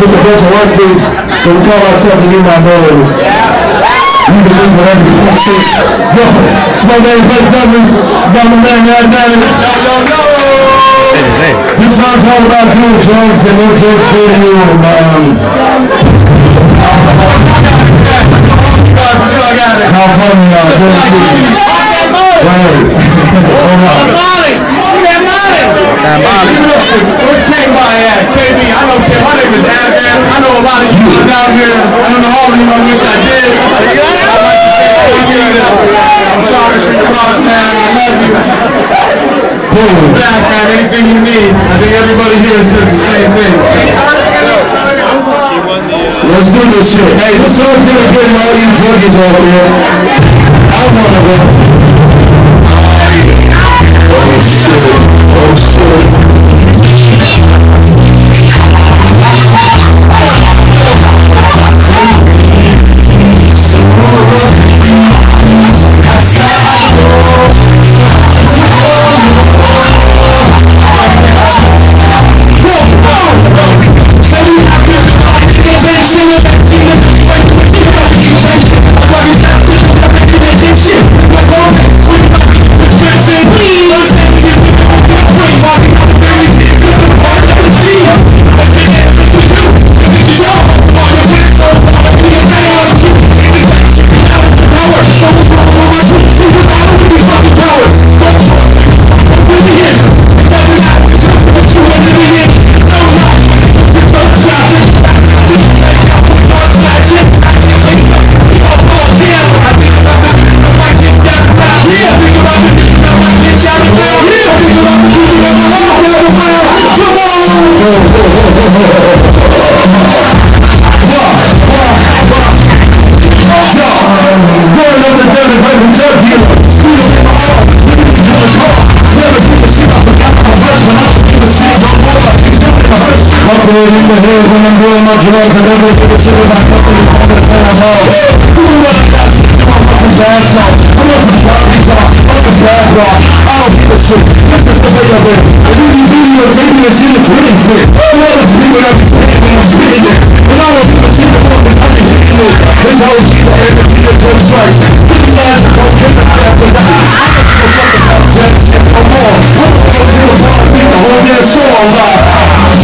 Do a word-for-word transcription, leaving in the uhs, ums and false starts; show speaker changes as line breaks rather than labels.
just a bunch of white kids, so we call ourselves the new minority. We believe whatever you want to think. Yo, it's my name, Blake Douglas. Got my man, Ryan Bannon. This song's all about doing drugs and no drugs for you. Um, how funny y'all are. Word. Hold on.
Where's K-By at? K B, I know K. My name is Adam. I know a lot of you guys out here. I don't know all of you. I wish I did. I'm sorry for your loss, man. I love you. Come back, man. Anything you need. I think everybody here says the same thing.
Let's do this shit. Hey, this song's gonna get all you junkies out there. I wanna go. Oh shit. Oh shit. In the head when I'm doing my drugs, I never give a shit about nothing. You understand I'm all. Who what I got shit? I want some bad song. I want some sloppy talk. I want some bad rock. I don't give a shit. This is the way of it. I do these videos, taking the shit is really fit. Who wanna see what I'm saying when I'm spitting it? And I don't give a shit about the time you're shitting it. There's always shit that energy that just strikes. These guys are gonna get the crap with the high. I don't give a fuck about that shit no more. I'm gonna go to the bar and beat the whole damn song.